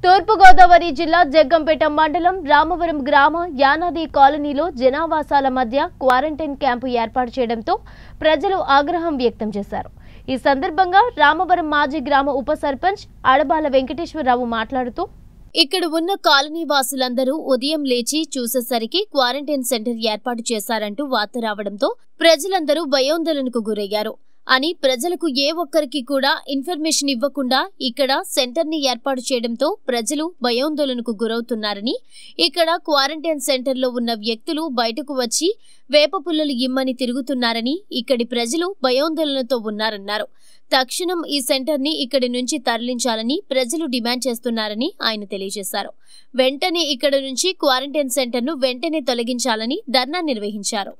తూర్పు గోదావరి జిల్లా జగ్గంపేట మండలం రామవరం గ్రామ యానాది కాలనీలో జనావాసాల మధ్య క్వారంటైన్ క్యాంపు ఏర్పాటు చేయడంతో ప్రజలు ఆగ్రహం వ్యక్తం చేశారు। ఈ సందర్భంగా రామవరం మాజీ గ్రామ ఉప సర్పంచ్ అడబాల వెంకటేశ్వరరావు మాట్లాడుతూ ఇక్కడ ఉన్న కాలనీ వాసులందరూ ఉదయం లేచి చూసేసరికి క్వారంటైన్ సెంటర్ ఏర్పాటు చేశారంటూ వార్త రావడంతో ప్రజలందరూ భయాందోళనకు గురయ్యారు అని ప్రజలకు ఏ ఒక్కరికి కూడా ఇన్ఫర్మేషన్ ఇవ్వకుండా ఇక్కడ సెంటర్ ని ఏర్పాటు చేయడంతో ప్రజలు భయాందోళనకు గురవుతున్నారని ఇక్కడ క్వారంటైన్ సెంటర్ లో ఉన్న వ్యక్తులు బయటకు వచ్చి వేప పుల్లలు ఇమ్మని తిరుగుతున్నారని ఇక్కడి ప్రజలు భయాందోళనతో ఉన్నారన్నారు। తక్షణం ఈ సెంటర్ ని ఇక్కడి నుంచి తరలించాలని ప్రజలు డిమాండ్ చేస్తున్నారని ఆయన తెలియజేశారు। వెంటనే ఇక్కడ నుంచి క్వారంటైన్ సెంటర్ ను వెంటనే తొలగించాలని ధర్నా నిర్వహించారు।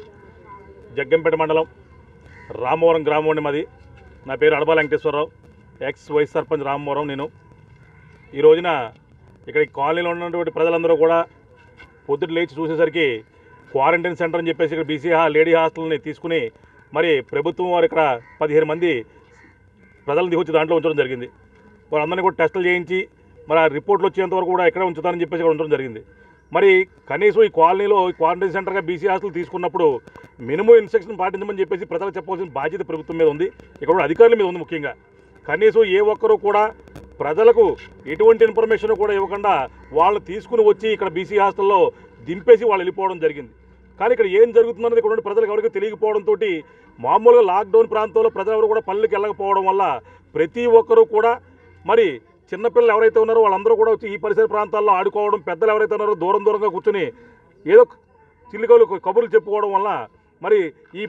జగ్గంపేట మండలం రామవరం గ్రామం మాది। నా పేరు అడబాల వెంకటేశ్వరరావు, ఎక్స్ వైస్ సర్పంచ్ రామవరం। నేను ఈ రోజున ఇక్కడ కాలనీలో ఉన్నటువంటి ప్రజలందరూ కూడా పొద్దుట లేచి చూసేసరికి క్వారంటైన్ సెంటర్ అని చెప్పేసి ఇక్కడ బీసీ లేడీ హాస్టల్ని తీసుకుని మరి ప్రభుత్వం వారు ఇక్కడ 15 మంది ప్రజలను దిగొచ్చి దాంట్లో ఉంచడం జరిగింది। వాళ్ళందరినీ కూడా టెస్టులు చేయించి మరి ఆ రిపోర్ట్లు వచ్చేంత వరకు కూడా ఇక్కడ ఉంచుతారని చెప్పేసి ఇక్కడ ఉండడం జరిగింది। మరి కనీసం ఈ కాలనీలో క్వారంటైన్ సెంటర్గా బీసీ హాస్టల్ తీసుకున్నప్పుడు మినిమం ఇన్స్ట్రక్షన్ పాటించమని చెప్పేసి ప్రజలకు చెప్పవలసిన బాధ్యత ప్రభుత్వం మీద ఉంది, ఇక్కడ కూడా అధికారుల మీద ఉంది। ముఖ్యంగా కనీసం ఏ ఒక్కరూ కూడా ప్రజలకు ఎటువంటి ఇన్ఫర్మేషన్ కూడా ఇవ్వకుండా వాళ్ళు తీసుకుని వచ్చి ఇక్కడ బీసీ హాస్టల్లో దింపేసి వాళ్ళు వెళ్ళిపోవడం జరిగింది। కానీ ఇక్కడ ఏం జరుగుతుందన్నది ఇక్కడ ప్రజలకు ఎవరికి తెలియకపోవడంతో మామూలుగా లాక్డౌన్ ప్రాంతంలో ప్రజలెవరు కూడా పల్లెకి వెళ్ళకపోవడం వల్ల ప్రతి ఒక్కరూ కూడా మరి చిన్నపిల్లలు ఎవరైతే ఉన్నారో వాళ్ళందరూ కూడా వచ్చి ఈ పరిసర ప్రాంతాల్లో ఆడుకోవడం, పెద్దలు ఎవరైతే ఉన్నారో దూరంగా కూర్చొని ఏదో చిల్లికలు కబుర్లు చెప్పుకోవడం వల్ల మరి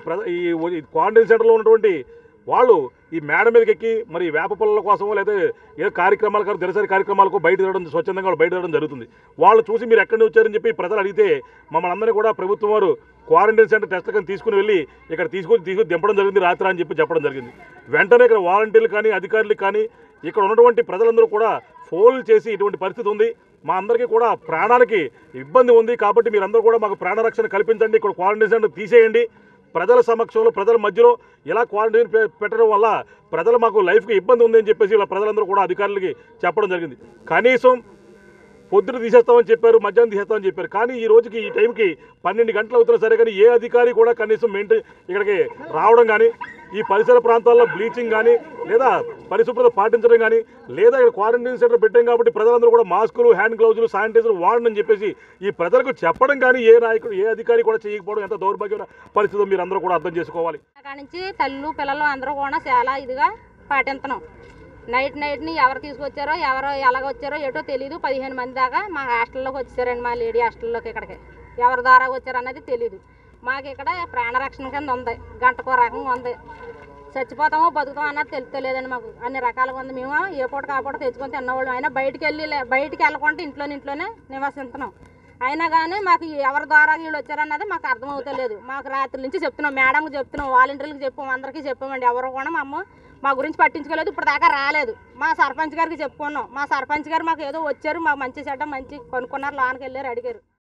ఈ క్వారంటైన్ సెంటర్లో ఉన్నటువంటి వాళ్ళు ఈ మేడ మీదకి ఎక్కి మరి వేప పొలాల కోసమో లేదా ఏ కార్యక్రమాలకు దినసరి కార్యక్రమాలకు బయట తిరగడం, స్వచ్ఛందంగా బయట తిరగడం జరుగుతుంది। వాళ్ళు చూసి మీరు ఎక్కడి నుంచి వచ్చారని చెప్పి ప్రజలు అడిగితే మమ్మల్ని అందరినీ కూడా ప్రభుత్వం వారు క్వారంటైన్ సెంటర్ టెస్ట్లను తీసుకుని వెళ్ళి ఇక్కడ తీసుకుని దింపడం జరిగింది రాత్రి అని చెప్పడం జరిగింది। వెంటనే ఇక్కడ వాలంటీర్లు కానీ అధికారులు కానీ ఇక్కడ ఉన్నటువంటి ప్రజలందరూ కూడా ఫోన్లు చేసి ఇటువంటి పరిస్థితి ఉంది, మా అందరికీ కూడా ప్రాణానికి ఇబ్బంది ఉంది కాబట్టి మీరందరూ కూడా మాకు ప్రాణరక్షణ కల్పించండి, ఇక్కడ క్వారంటైన్ సెంటర్ తీసేయండి, ప్రజల సమక్షంలో ప్రజల మధ్యలో ఇలా క్వారంటైన్ పెట్టడం వల్ల ప్రజలు మాకు లైఫ్కి ఇబ్బంది ఉంది అని చెప్పేసి ఇలా ప్రజలందరూ కూడా అధికారులకి చెప్పడం జరిగింది। కనీసం పొద్దున తీసేస్తామని చెప్పారు, మధ్యాహ్నం తీసేస్తామని చెప్పారు, కానీ ఈ రోజుకి ఈ టైంకి 12 గంటలు అవుతున్నా సరే కానీ ఏ అధికారి కూడా కనీసం ఇక్కడికి రావడం కానీ ఈ పరిసర ప్రాంతాల్లో బ్లీచింగ్ కానీ లేదా పరిశుభ్రత పాటించడం కానీ లేదా ఇక్కడ క్వారంటైన్ సెంటర్ పెట్టాం కాబట్టి ప్రజలందరూ కూడా మాస్కులు, హ్యాండ్ గ్లౌజులు, శానిటైజర్ వాడని చెప్పేసి ఈ ప్రజలకు చెప్పడం కానీ ఏ నాయకుడు ఏ అధికారి కూడా చేయకపోవడం ఎంత దౌర్భాగ్యమైన పరిస్థితి మీరు అందరూ కూడా అర్థం చేసుకోవాలి। అక్కడి నుంచి తల్లు పిల్లలు అందరూ కూడా చాలా ఇదిగా పాటిస్తున్నాం। నైట్ని ఎవరు తీసుకొచ్చారో ఎవరు ఎలాగొచ్చారో ఏటో తెలియదు, 15 మంది దాకా మా హాస్టల్లోకి వచ్చారండి, మా లేడీ హాస్టల్లోకి ఇక్కడికి ఎవరి ద్వారా వచ్చారన్నది తెలియదు। మాకు ఇక్కడ ప్రాణరక్షణ కింద ఉంది, గంటకో రకంగా ఉంది, చచ్చిపోతామో బతుకుతామో అన్నది తెలుస్తలేదండి మాకు, అన్ని రకాలుగా ఉంది। మేము ఏ పూట కాపూట తెచ్చుకొని తిన్నవాళ్ళు, అయినా బయటికి వెళ్ళకుండా ఇంట్లోనే నివసిస్తున్నాం, అయినా కానీ మాకు ఎవరి ద్వారా వీళ్ళు వచ్చారన్నది మాకు అర్థమవుతలేదు। మాకు రాత్రి నుంచి చెప్తున్నాం, మేడంకి చెప్తున్నాం, వాలంటీర్లకు చెప్పాము, అందరికీ చెప్పామండి, ఎవరు కూడా మా గురించి పట్టించుకోలేదు, ఇప్పుడు దాకా రాలేదు। మా సర్పంచ్ గారికి చెప్పుకున్నాం, మా సర్పంచ్ గారు మాకు ఏదో వచ్చారు, మాకు మంచి చెడ్డ మంచి కొనుక్కున్నారు, లోనికి వెళ్ళారు, అడిగారు।